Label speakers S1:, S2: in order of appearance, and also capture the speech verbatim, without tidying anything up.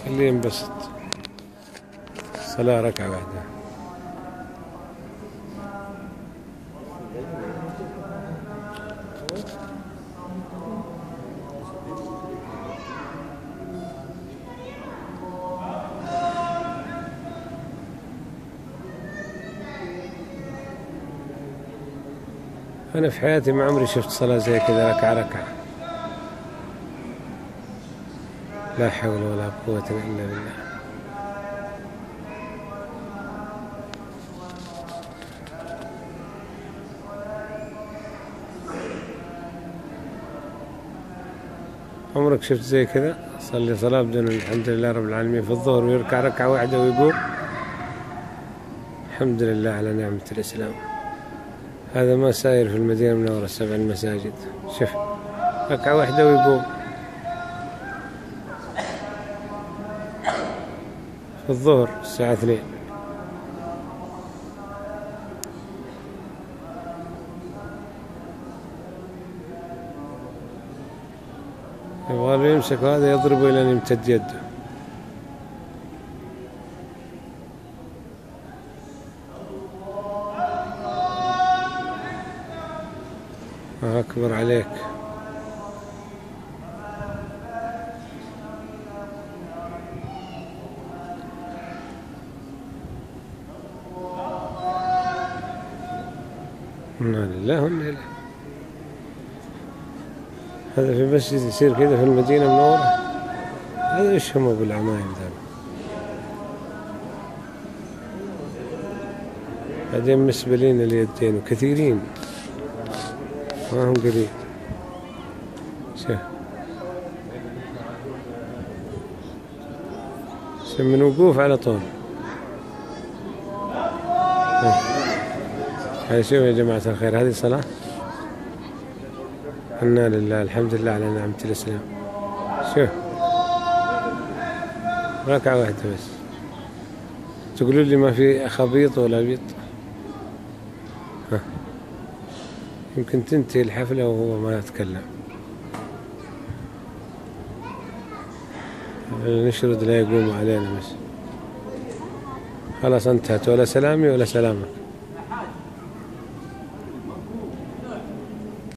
S1: خليه ينبسط. صلاة ركعة واحدة. أنا في حياتي ما عمري شفت صلاة زي كذا ركعة ركعة. لا حول ولا قوة إلا بالله. عمرك شفت زي كذا؟ صلي صلاة بدون الحمد لله رب العالمين في الظهر ويركع ركعة واحدة ويقوم؟ الحمد لله على نعمة الإسلام. هذا ما ساير في المدينة المنورة السبع المساجد. شوف ركعة واحدة ويقوم في الظهر الساعة اثنين. يبغى يمسك هذا يضربه إلى أن يمتد يده. أكبر عليك. إنا لله وإنا إليه. هذا في مسجد يصير كذا في المدينة المنورة؟ هذا إيش هم بالعمايم ذا؟ بعدين مسبلين اليدين وكثيرين ما هم قليل. شوف شوف من وقوف على طول. هذا شوف يا جماعة الخير، هذه صلاة. إنا لله الحمد لله على نعمة الإسلام. شوف ركعة واحدة بس. تقولوا لي ما في خبيط ولا بيط؟ ها. يمكن تنتهي الحفلة وهو ما يتكلم. نشرد لا يقوم علينا بس. خلاص انتهت، ولا سلامي ولا سلامك.